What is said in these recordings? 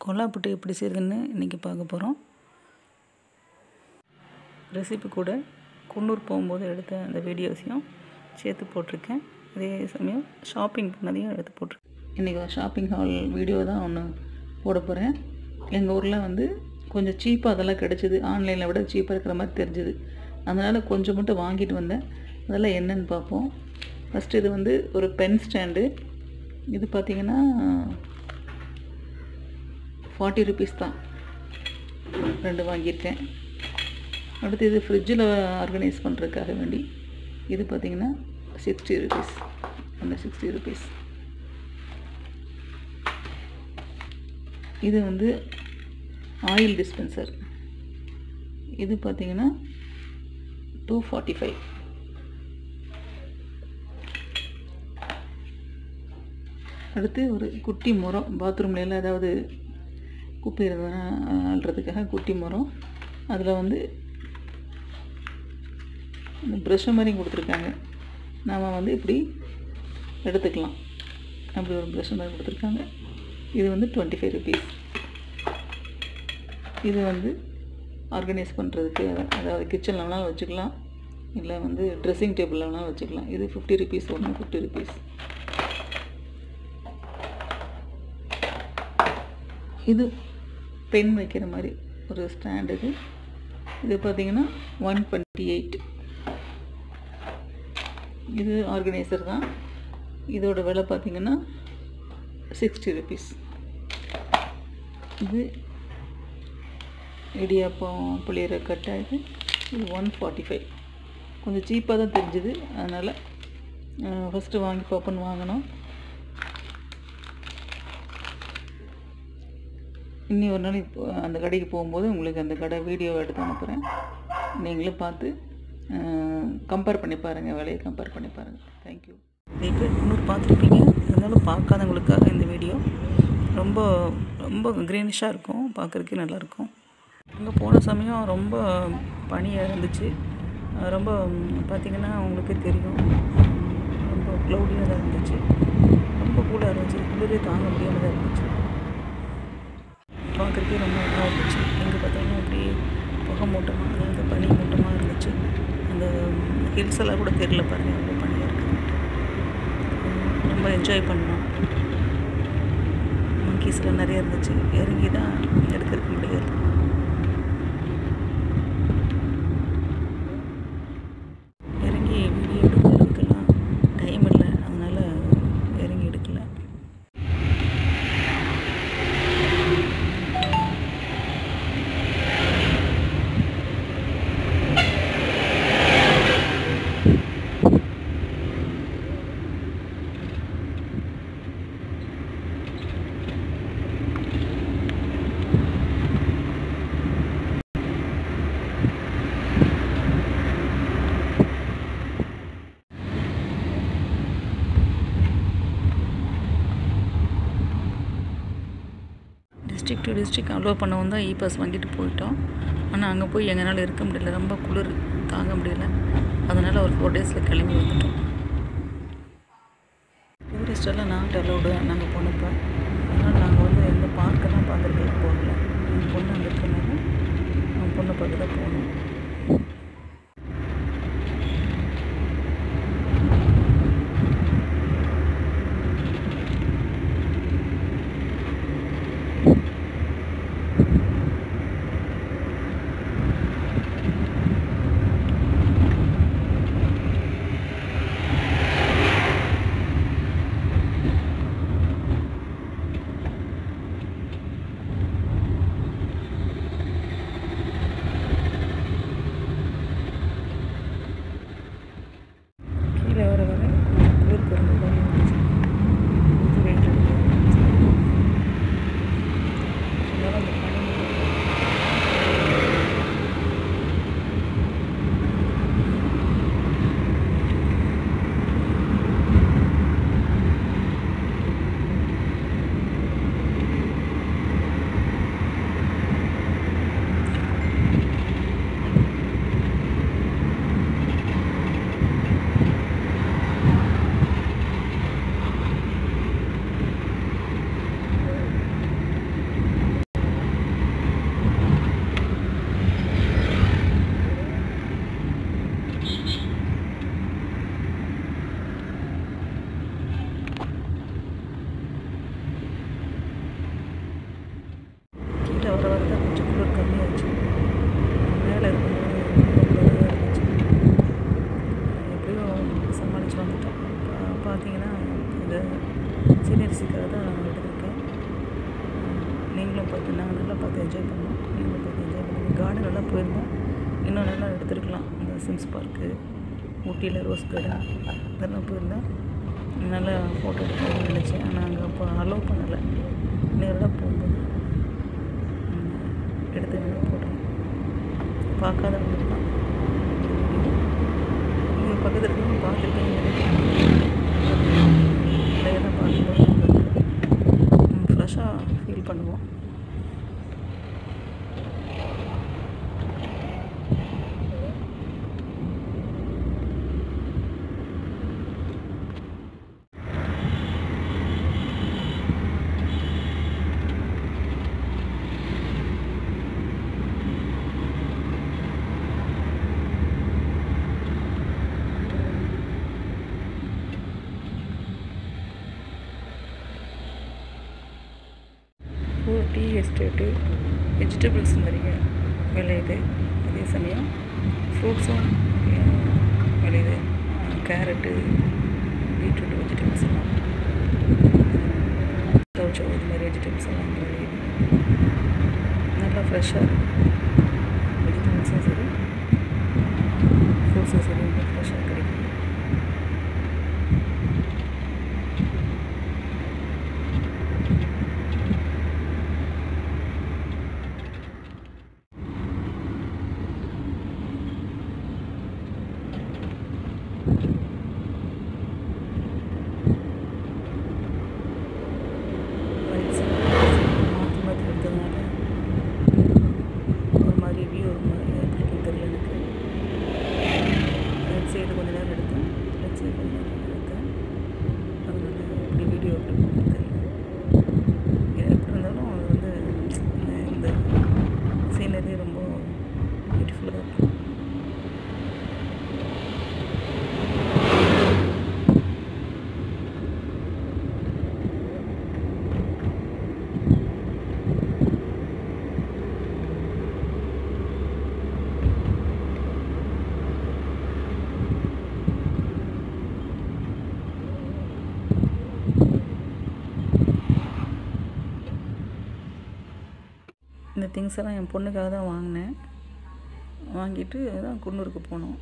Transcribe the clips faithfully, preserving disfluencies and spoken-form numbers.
கொல்லாப்புட்டு எப்படி செய்யுதுன்னு இன்றைக்கி பார்க்க போகிறோம். ரெசிபி கூட குன்னூர் போகும்போது எடுத்த அந்த வீடியோஸையும் சேர்த்து போட்டிருக்கேன். அதே சமயம் ஷாப்பிங் பண்ணதையும் எடுத்து போட்டிருக்கேன். இன்றைக்கி ஷாப்பிங் ஹால் வீடியோ தான் ஒன்று போட போகிறேன். எங்கள் ஊரில் வந்து கொஞ்சம் சீப்பாக அதெல்லாம் கிடச்சிது. ஆன்லைனில் விட சீப்பாக இருக்கிற மாதிரி தெரிஞ்சுது. அதனால் கொஞ்சம் மட்டும் வாங்கிட்டு வந்தேன். அதெல்லாம் என்னென்னு பார்ப்போம். ஃபஸ்ட்டு இது வந்து ஒரு பென் ஸ்டாண்டு. இது பார்த்திங்கன்னா ஃபார்ட்டி ருபீஸ் தான், ரெண்டு வாங்கியிருக்கேன். அடுத்து இது ஃப்ரிட்ஜில் ஆர்கனைஸ் பண்ணுறதுக்காக வேண்டி இது பார்த்திங்கன்னா சிக்ஸ்டி ருபீஸ். அந்த சிக்ஸ்டி ருபீஸ் இது வந்து ஆயில் டிஸ்பென்சர். இது பார்த்திங்கன்னா டூ ஃபார்ட்டி ஃபைவ். அடுத்து ஒரு குட்டி முறம், பாத்ரூம்ல எல்லாம் ஏதாவது குப்பை இருந்ததுன்னா அள்ளுறதுக்காக குட்டி முறம். அதில் வந்து இந்த ப்ரெஷ்ஷை மாதிரி கொடுத்துருக்காங்க. நாம் வந்து இப்படி எடுத்துக்கலாம். அப்படி ஒரு ப்ரெஷ்ஷை மாதிரி கொடுத்துருக்காங்க. இது வந்து டுவெண்ட்டி ஃபைவ் ருபீஸ். இது வந்து ஆர்கனைஸ் பண்ணுறதுக்கு, அதாவது கிச்சனில் வேணாலும் வச்சுக்கலாம், இல்லை வந்து ட்ரெஸ்ஸிங் டேபிளில் வேணாலும் வச்சுக்கலாம். இது ஃபிஃப்டி ருபீஸ். ஒன்று ஃபிஃப்டி ருபீஸ். இது பென் வைக்கிற மாதிரி ஒரு ஸ்டாண்ட். இது இது பார்த்திங்கன்னா ஒன் டுவெண்ட்டி எயிட். இது ஆர்கனைசர் தான். இதோட விலை பார்த்திங்கன்னா சிக்ஸ்டி ருபீஸ். இது இடியாப்பம் புளியற கட்டை. இது இது ஒன் ஃபார்ட்டி ஃபைவ். கொஞ்சம் சீப்பாக தான் தெரிஞ்சுது. அதனால் ஃபஸ்ட்டு வாங்கி பார்ப்போன்னு வாங்கினோம். இன்னி ஒரு நாள் இப்போ அந்த கடைக்கு போகும்போது உங்களுக்கு அந்த கடை வீடியோ எடுத்து அனுப்புகிறேன். நீங்களும் பார்த்து கம்பேர் பண்ணி பாருங்கள், விலையை கம்பேர் பண்ணி பாருங்கள். தேங்க்யூ. நிறைய பேர் குன்னூர் பார்த்துருப்பீங்க. இருந்தாலும் பார்க்காதவங்களுக்காக இந்த வீடியோ. ரொம்ப ரொம்ப க்ரீனிஷாக இருக்கும், பார்க்குறதுக்கே நல்லாயிருக்கும். அங்கே போன சமயம் ரொம்ப பனியாக இருந்துச்சு. ரொம்ப பார்த்திங்கன்னா உங்களுக்கே தெரியும், ரொம்ப க்ளௌடியாக தான் இருந்துச்சு. ரொம்ப கூலாக இருந்துச்சு. குளிரே தாங்க முடியாமல் தான் இருந்துச்சு. பார்க்குறதுக்கே ரொம்ப நல்லா இருந்துச்சு. எங்கே பார்த்தாலும் அப்படியே புகை மூட்டமாக, அதாவது பனி மூட்டமாக இருந்துச்சு. அந்த ஹில்ஸ் எல்லாம் கூட தெரியல பாருங்கள், ரொம்ப பனியாக இருக்குது. ரொம்ப என்ஜாய் பண்ணோம். மங்கீஸ்லாம் நிறைய இருந்துச்சு. இறங்கி தான் எடுக்கிறதுக்கு முடியாது. இறங்கி வீடியோ எடுக்கிறதுக்கெல்லாம் டைம் இல்லை. அதனால் இறங்கி எடுக்கல. டிஸ்ட்ரிக்ட் டு டிஸ்ட்ரிக்ட் அலோவ் பண்ணவும் தான் இ பாஸ் வாங்கிட்டு போயிட்டோம். ஆனால் அங்கே போய் எங்களால் இருக்க முடியல. ரொம்ப குளிர் தாங்க முடியல. அதனால் ஒரு ஃபோர் டேஸில் கிளம்பி வந்துட்டோம். டூரிஸ்டெல்லாம் நாட் அலோடு நாங்கள் போனப்போ. அதனால் நாங்கள் வந்து எந்த பார்க்கெல்லாம் பார்க்குறதுக்கு போகல. என் பொண்ணு அங்கே இருக்கிறனால என் பொண்ணை பார்க்க தான் போகணும். இந்த சீனரிசிக்காக தான் நான் எடுத்திருக்கேன். நீங்களும் பார்த்து நாங்கள் நல்லா பார்த்து என்ஜாய் பண்ணோம். நீங்களும் பார்த்து என்ஜாய் பண்ணுங்கள். கார்டன் நல்லா போயிருந்தோம், இன்னும் நல்லா எடுத்துருக்கலாம். இந்த சிம்ஸ் பார்க்கு, ஊட்டியில் ரோஸ் கார்டன் இதெல்லாம் போயிருந்தேன், நல்லா ஃபோட்டோ எடுக்கணும்னு நினச்சேன். ஆனால் அங்கே அப்போ அலோவ் பண்ணலை. நேரடியாக போகும்போது எடுத்து வேணும் போட்டோம். பார்க்காதவங்களுக்குலாம் நீங்கள் பக்கத்தில் இருக்கவங்க பார்த்துருக்கீங்க இதெல்லாம் பார்க்கும்போது ஃப்ரெஷ்ஷாக ஃபீல் பண்ணுவோம். டீ எஸ்டேட்டு, வெஜிடபிள்ஸ் நிறைய விளையுது. அதே சமயம் ஃப்ரூட்ஸும் விளையுது. கேரட்டு, பீட்ரூட் வெஜிடபிள்ஸ் எல்லாம், தோச்சோ இது மாதிரி வெஜிடபிள்ஸ் எல்லாம் இங்கே விளையுது. நல்லா ஃப்ரெஷ்ஷாக இருக்குது. வெஜிடபிள்ஸும் சரி, ஃப்ரூட்ஸும் சரி ரொம்ப ஃப்ரெஷ்ஷாக கிடைக்குது. சைடு கொஞ்ச நேரம் எடுத்தேன், லெஃப்ட் சைடு கொஞ்ச நேரம் எடுத்தேன். அதனால இப்படி வீடியோ எப்படி தெரியல. எப்படி இருந்தாலும் அது வந்து இந்த சீனரி ரொம்ப பியூட்டிஃபுல்லாக இருக்கும். இந்த திங்ஸ் எல்லாம் என் பொண்ணுக்காக தான் வாங்கினேன். வாங்கிட்டு தான் குன்னூருக்கு போனோம்.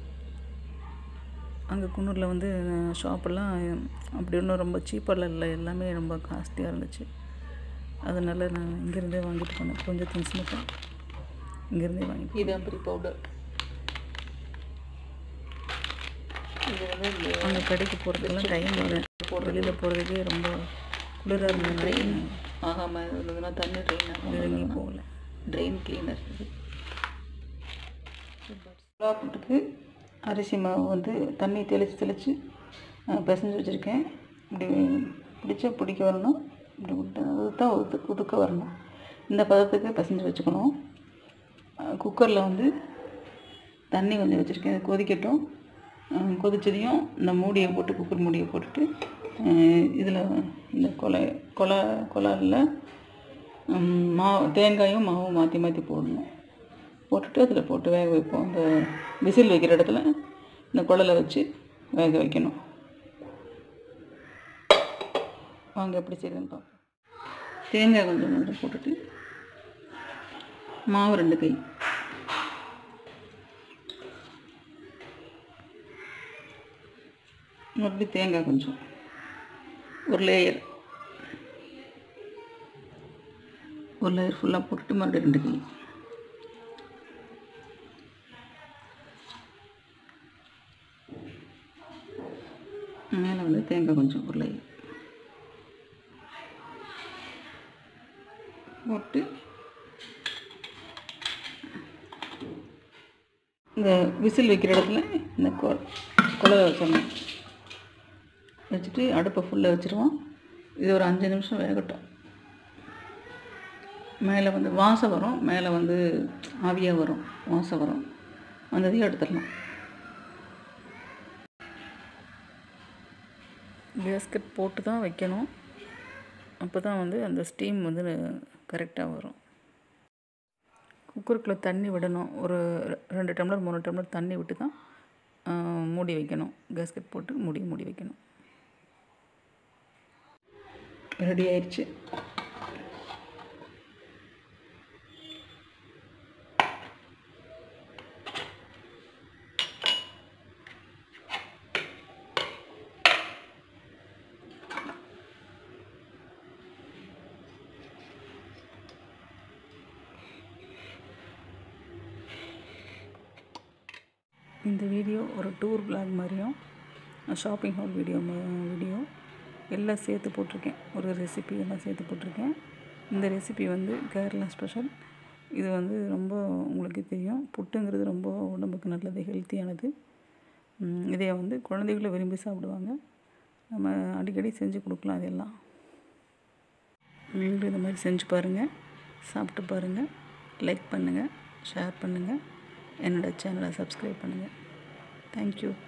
அங்கே குன்னூரில் வந்து ஷாப்பெல்லாம் அப்படி ஒன்றும் ரொம்ப சீப்பாக இல்லை, எல்லாமே ரொம்ப காஸ்ட்லியாக இருந்துச்சு. அதனால் நான் இங்கேருந்தே வாங்கிட்டு போனேன். கொஞ்சம் திங்ஸ் மட்டும் இங்கேருந்தே வாங்கிட்டு. இது அப்படி பவுடர். இது வந்து அங்கே கடைக்கு போகிறதுக்கெல்லாம் டைம் வரும். வெளியில் போகிறதுக்கே ரொம்ப குளிராக இருந்தது. ட்ரெயின் ஆகாமல் இருந்ததுன்னா தண்ணி ட்ரெயின் ஆகும், போகல. ட்ரெயின் கிளீனர் இது. குலாப்புட்டுக்கு அரிசி மாவு வந்து தண்ணி தெளித்து தெளித்து பிசைஞ்சு வச்சுருக்கேன். இப்படி பிடிச்சா பிடிக்க வரணும், இப்படி விட்டு அதுதான் உது உதுக்க வரணும். இந்த பதத்துக்கு பிசைஞ்சு வச்சுக்கணும். குக்கரில் வந்து தண்ணி கொஞ்சம் வச்சுருக்கேன், கொதிக்கட்டும். கொதிச்சதையும் இந்த மூடியை போட்டு, குக்கர் மூடியை போட்டுட்டு இதில் இந்த கொலை கொலை கொலாவில் மாவு தேங்காயும் மாவும் மாற்றி மாற்றி போடணும். போட்டுட்டு அதில் போட்டு வேக வைப்போம். அந்த விசில் வைக்கிற இடத்துல இந்த குழலை வச்சு வேக வைக்கணும். வாங்க எப்படி செய்யுதுன்னு பார்ப்போம். தேங்காய் கொஞ்சம் கொஞ்சம் போட்டுட்டு மாவு ரெண்டு கை, மறுபடியும் தேங்காய் கொஞ்சம், ஒரு லேயர் ஒரு லேயர் ஃபுல்லாக போட்டுட்டு மறுபடியும் ரெண்டு கை, மேலே வந்து தேங்காய் கொஞ்சம் ஒரு லேயர் போட்டு இந்த விசில் வைக்கிற இடத்துல இந்த கொ கொலை வச்சிடணும். வச்சுட்டு அடுப்பை ஃபுல்லாக வச்சுருவோம். இது ஒரு அஞ்சு நிமிஷம் வேகட்டும். மேலே வந்து வாசம் வரும், மேலே வந்து ஆவியாக வரும், வாசம் வரும். வந்ததையும் எடுத்துடலாம். கேஸ்கட் போட்டு தான் வைக்கணும். அப்போ தான் வந்து அந்த ஸ்டீம் வந்து கரெக்டாக வரும். குக்கருக்குள்ளே தண்ணி விடணும். ஒரு ரெண்டு டம்ளர் மூணு டம்ளர் தண்ணி விட்டு தான் மூடி வைக்கணும். கேஸ்கட் போட்டு மூடி மூடி வைக்கணும். ரெடி ஆயிடுச்சு. இந்த வீடியோ ஒரு டூர் vlog மாதிரியும் ஷாப்பிங் ஹால் வீடியோ வீடியோ எல்லாம் சேர்த்து போட்டிருக்கேன். ஒரு ரெசிபி எல்லாம் சேர்த்து போட்டிருக்கேன். இந்த ரெசிபி வந்து கேரளா ஸ்பெஷல். இது வந்து ரொம்ப உங்களுக்கு தெரியும், புட்டுங்கிறது ரொம்ப உடம்புக்கு நல்லது, ஹெல்த்தியானது. இதை வந்து குழந்தைகளும் விரும்பி சாப்பிடுவாங்க. நம்ம அடிக்கடி செஞ்சு கொடுக்கலாம். இதெல்லாம் நீங்களும் இந்த மாதிரி செஞ்சு பாருங்கள், சாப்பிட்டு பாருங்கள், லைக் பண்ணுங்கள், ஷேர் பண்ணுங்கள், என்னோடய சேனலை சப்ஸ்கிரைப் பண்ணுங்கள். தேங்க்யூ.